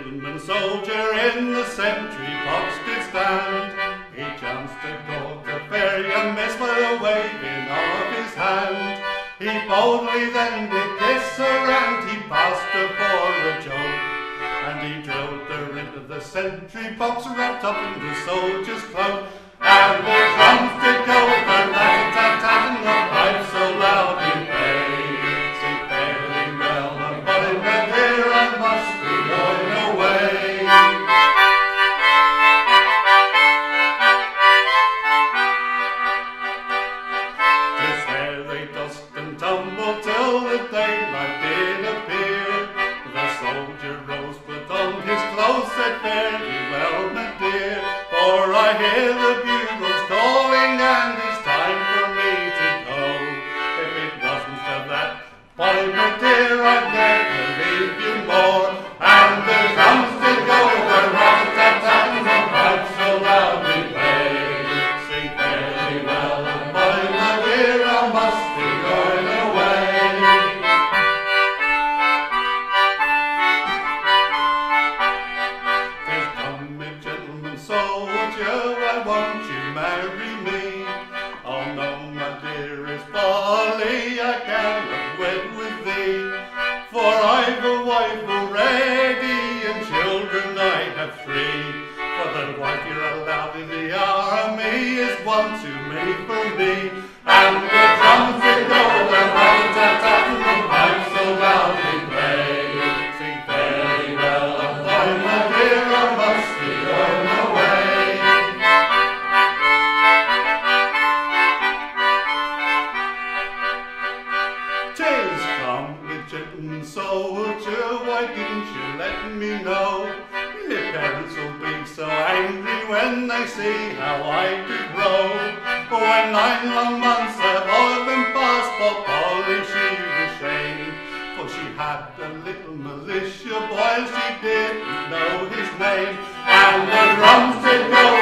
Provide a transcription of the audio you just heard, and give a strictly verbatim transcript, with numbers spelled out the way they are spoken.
gentleman soldier in the sentry box did stand. He chanced to go to ferry and missed by the waving of his hand. He boldly then did kiss her and he passed her for a joke. And he drilled her into the sentry box wrapped up in the soldier's cloak. And the drums did go the rat-a-tat-tat and the pipes so loud he played. Say fairly well, and but in the dear I must be going away. Tis there they dust and tumble till the daylight did appear. The soldier rose, put on his clothes, said fairly well, my dear, for I hear the bugles calling and it's time for me to go. If it wasn't for that, why, my dear, I'd never leave you more. And the drums did go the rat-a-tat-tat and the pipes so loudly played. Sing fairly well, and why, my dear, I must be going away. Tis come, a gentleman soldier, why won't you marry me? Oh no, my dearest Polly, I cannot wed with thee. For I've a wife already, and children I have three. For the wife you're allowed in the army is one too many for me. And the drums did go the rat-a-tat-tat and the pipes so loudly play. Sing fairly well, and why, my dear, I must be going away. Tis come, the gentleman soldier, why didn't you let me know? Your parents will be so angry when they see how I could grow. When nine long months have all been past, for Polly she was ashamed. For she had a little militia boy, she didn't know his name. And the drums did go